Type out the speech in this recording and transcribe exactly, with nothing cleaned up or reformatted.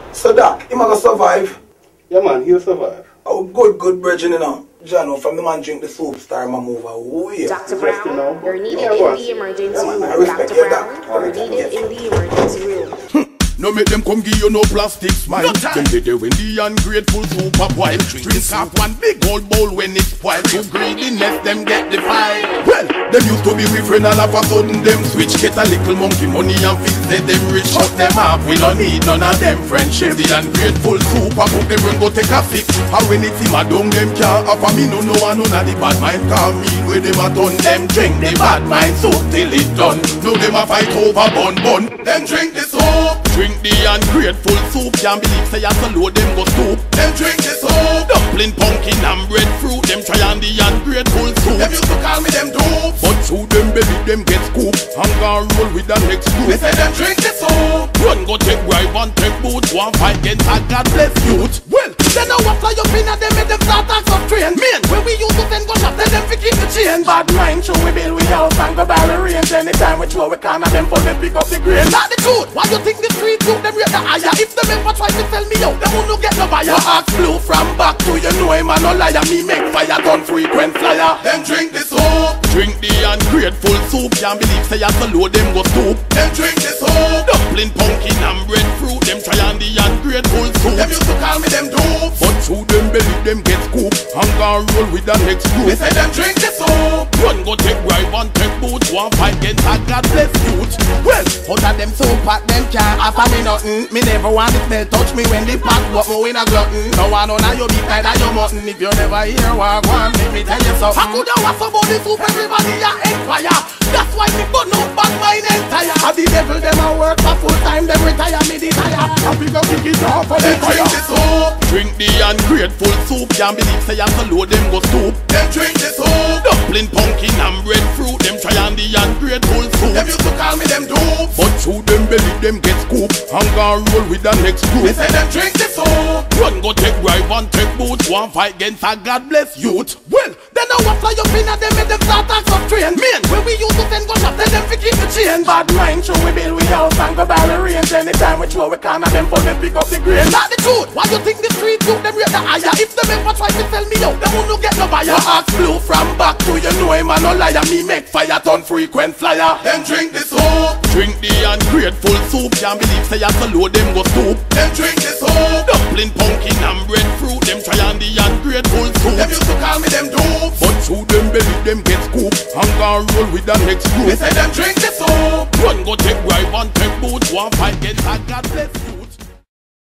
So Doc, him a go survive? Yeah man, he'll survive. Oh good, good bridging you know. Jano, from the man drink the soup, star my move away. Doctor Brown, now. you're needed Yeah, in boss. the emergency Yeah, man, I room. respect Doctor you, Brown, Doc. you're needed in the emergency room. No make them come give you no plastic smile. No them they do when the ungrateful soup up wild. Drink up one big old bowl when it's spoiled. Too greediness them get defied. Well, them used to be with friend and all of a sudden them switch. Get a little monkey money and fix they them rich. Shut them up, we don't need none of them friendship. The ungrateful soup up put them run go take a fix. How when it's him a down them can't offer me no no one none of the bad mind call me. Where them a done them drink the bad mind soup till it done. No them a fight over bun bun. Them drink the soup. Drink the ungrateful soup, can't believe say I so low them go stoop. Them drink the soup, dumpling, pumpkin and breadfruit. Them try on the ungrateful soup. Them used to call me them dupes, but through them belly them get scoop. And go roll with the next group. They say them drink the soup. Run go take bribe and take boots. One fight against a God bless youth. Well, then now what fly up in a them and them start acts of train. Men, when we used to send go shop, tell them to keep the chain. Bad mind, show we build we house and go barrel range. Anytime we throw we can and them for them pick up the grain. Not the truth, why you think the street youth them rate the higher? If them ever try to sell me out, them won't no get no buyer. You ask blue from back to you know him a no liar. Me make fire turn frequent flyer. Them drink the soup, drink the ungrateful soup. Can't believe say I so low them go stoop. Them drink the soup, dumpling, pumpkin and breadfruit. Them try on the ungrateful soup. Them used to call me them dupes, but through them belly them get scoop. And go roll with the next group. They say them drink the soup. Run go take bribe and take boots. One fight against a God bless youth. Well, out of them soup at them can't offer me nothing. Me never want the smell touch me when the pot but me in a glutton. No one on you be tired of your mutton. If you never hear what I want, let me tell you something. How could you want somebody soup everybody a empire? That's why me put no bad mind entire. Have the devil them a work for full time, them retire me desire. And we go kick it off for the fire. Drink the soup, drink the ungrateful soup. Can't believe say I so low them go stoop. Them drink the soup, dumpling, pumpkin and breadfruit. Them try on the ungrateful soup. Them used to call me them dupes, but through them belly them get scoop. And go roll with the next group. They say them drink the soup. Run go take bribe and take boots. One fight against a God bless youth. Well, then now what fly up in a them and them start acts of train. Men, when we used to send go shop, tell them to keep the chain. Bad mind, show we build we house and go barrel range. Anytime we throw we can and them for them pick up the grain. Not the truth, why you think the street youth them rate the higher? If them ever try to sell me out, them won't no get no buyer. You ask blue from back to you know him a no liar. Me make fire turn frequent flyer. Them drink the soup, drink the ungrateful soup. Can't believe say I so low them go stoop. Them drink the soup, dumpling, pumpkin and breadfruit. Them try on the ungrateful soup. Them used to call me them dupes, but through them belly them get scoop. And go roll with the next group. They say them drink the soup. Run go take bribe and take boots. One fight against a God bless you.